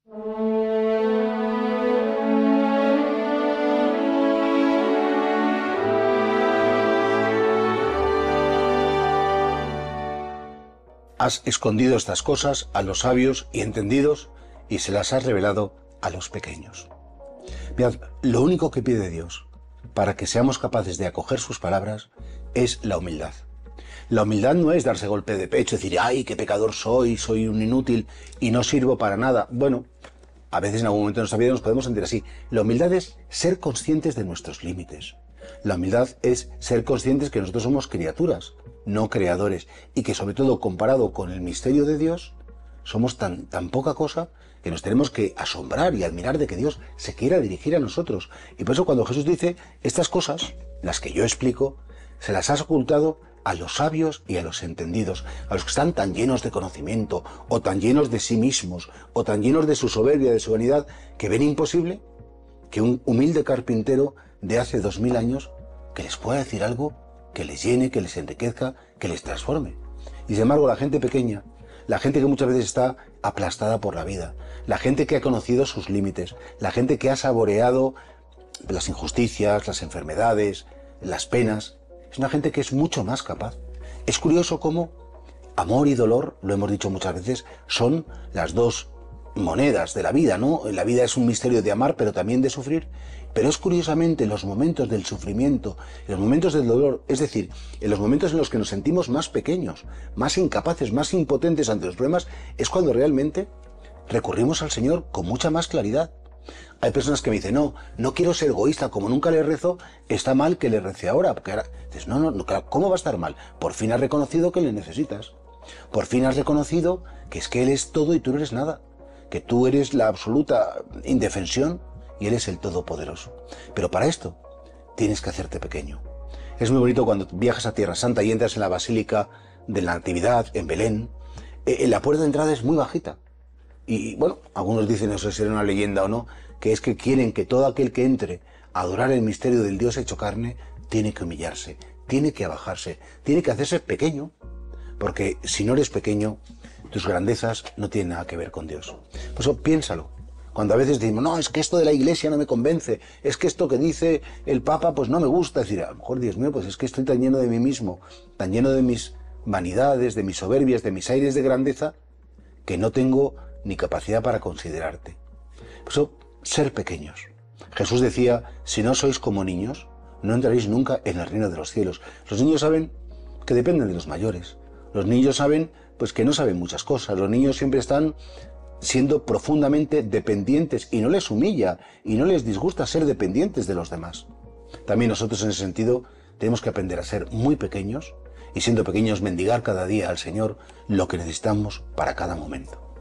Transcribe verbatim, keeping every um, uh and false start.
Has escondido estas cosas a los sabios y entendidos y se las has revelado a los pequeños. Mirad, lo único que pide Dios para que seamos capaces de acoger sus palabras es la humildad. La humildad no es darse golpe de pecho, decir, ay, qué pecador soy, soy un inútil y no sirvo para nada. Bueno, a veces en algún momento de nuestra vida nos podemos sentir así. La humildad es ser conscientes de nuestros límites. La humildad es ser conscientes que nosotros somos criaturas, no creadores, y que sobre todo comparado con el misterio de Dios, somos tan, tan poca cosa que nos tenemos que asombrar y admirar de que Dios se quiera dirigir a nosotros. Y por eso cuando Jesús dice, estas cosas, las que yo explico, se las has ocultado a los sabios y a los entendidos, a los que están tan llenos de conocimiento, o tan llenos de sí mismos, o tan llenos de su soberbia, de su vanidad, que ven imposible que un humilde carpintero de hace dos mil años que les pueda decir algo que les llene, que les enriquezca, que les transforme. Y sin embargo la gente pequeña, la gente que muchas veces está aplastada por la vida, la gente que ha conocido sus límites, la gente que ha saboreado las injusticias, las enfermedades, las penas, es una gente que es mucho más capaz. Es curioso cómo amor y dolor, lo hemos dicho muchas veces, son las dos monedas de la vida, ¿no? La vida es un misterio de amar, pero también de sufrir. Pero es curiosamente en los momentos del sufrimiento, en los momentos del dolor, es decir, en los momentos en los que nos sentimos más pequeños, más incapaces, más impotentes ante los problemas, es cuando realmente recurrimos al Señor con mucha más claridad. Hay personas que me dicen, no, no quiero ser egoísta, como nunca le rezo, está mal que le rece ahora. Porque ahora dices, no, no, no, ¿cómo va a estar mal? Por fin has reconocido que le necesitas. Por fin has reconocido que es que Él es todo y tú no eres nada. Que tú eres la absoluta indefensión y Él es el Todopoderoso. Pero para esto tienes que hacerte pequeño. Es muy bonito cuando viajas a Tierra Santa y entras en la Basílica de la Natividad, en Belén. Eh, la puerta de entrada es muy bajita. Y bueno, algunos dicen, no sé si era una leyenda o no, que es que quieren que todo aquel que entre a adorar el misterio del Dios hecho carne, tiene que humillarse, tiene que abajarse, tiene que hacerse pequeño. Porque si no eres pequeño, tus grandezas no tienen nada que ver con Dios. Por eso piénsalo. Cuando a veces decimos, no, es que esto de la Iglesia no me convence, es que esto que dice el Papa pues no me gusta. Es decir, a lo mejor, Dios mío, pues es que estoy tan lleno de mí mismo, tan lleno de mis vanidades, de mis soberbias, de mis aires de grandeza, que no tengo ni capacidad para considerarte. Por eso, ser pequeños. Jesús decía, si no sois como niños, no entraréis nunca en el reino de los cielos. Los niños saben que dependen de los mayores. Los niños saben pues que no saben muchas cosas. Los niños siempre están siendo profundamente dependientes y no les humilla y no les disgusta ser dependientes de los demás. También nosotros en ese sentido tenemos que aprender a ser muy pequeños y siendo pequeños mendigar cada día al Señor lo que necesitamos para cada momento.